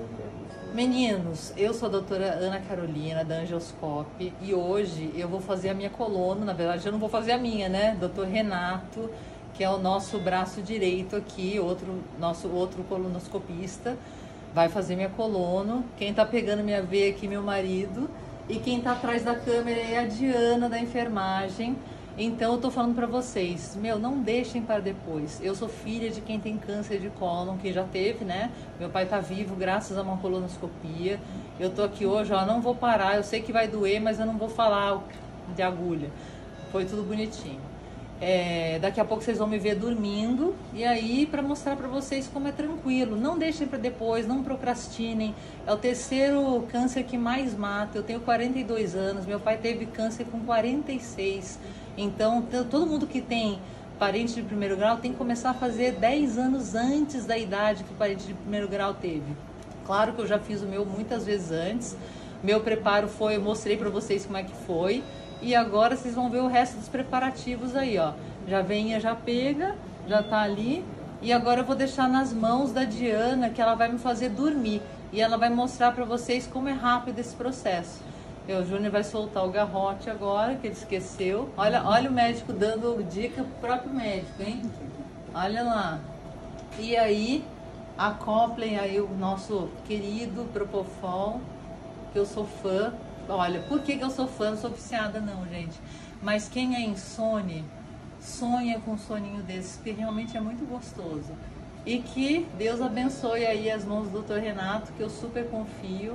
Meninos, eu sou a doutora Ana Carolina, da Angioscope, e hoje eu vou fazer a minha coluna. Na verdade, eu não vou fazer a minha, né? Doutor Renato, que é o nosso braço direito aqui, nosso outro colonoscopista, vai fazer minha coluna. Quem tá pegando minha veia aqui, meu marido, e quem tá atrás da câmera é a Diana, da enfermagem. Então eu tô falando pra vocês, não deixem para depois. Eu sou filha de quem tem câncer de cólon, que já teve, né? Meu pai tá vivo graças a uma colonoscopia. Eu tô aqui hoje, ó, não vou parar, eu sei que vai doer, mas eu não vou falar de agulha. Foi tudo bonitinho. Daqui a pouco vocês vão me ver dormindo, e aí para mostrar para vocês como é tranquilo. Não deixem para depois, não procrastinem. É o terceiro câncer que mais mata. Eu tenho 42 anos, meu pai teve câncer com 46. Então todo mundo que tem parente de primeiro grau tem que começar a fazer 10 anos antes da idade que o parente de primeiro grau teve. Claro que eu já fiz o meu muitas vezes antes. Meu preparo foi, eu mostrei para vocês como é que foi. E agora vocês vão ver o resto dos preparativos aí, ó. Já vem, já pega, já tá ali. E agora eu vou deixar nas mãos da Diana, que ela vai me fazer dormir. E ela vai mostrar pra vocês como é rápido esse processo. O Júnior vai soltar o garrote agora, que ele esqueceu. Olha o médico dando dica pro próprio médico, hein? Olha lá. E aí, acoplem aí o nosso querido Propofol, que eu sou fã. Olha, por que eu sou fã? Não sou viciada não, gente. Mas quem é insone, sonha com um soninho desses, porque realmente é muito gostoso. E que Deus abençoe aí as mãos do Dr. Renato, que eu super confio.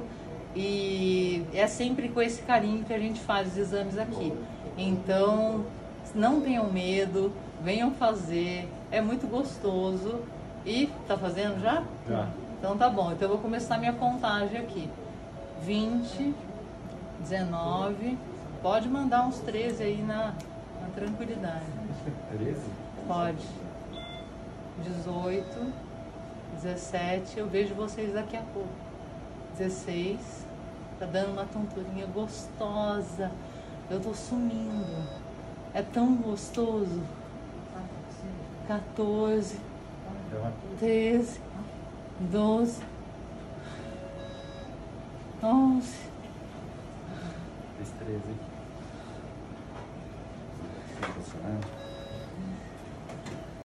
E é sempre com esse carinho que a gente faz os exames aqui. Então, não tenham medo, venham fazer. É muito gostoso. E, tá fazendo já? Já. Então tá bom. Então eu vou começar minha contagem aqui. 20... 19, pode mandar uns 13 aí na tranquilidade. 13? Pode. 18, 17, eu vejo vocês daqui a pouco. 16, tá dando uma tonturinha gostosa. Eu tô sumindo. É tão gostoso. 14, 13, 12, 11. 13.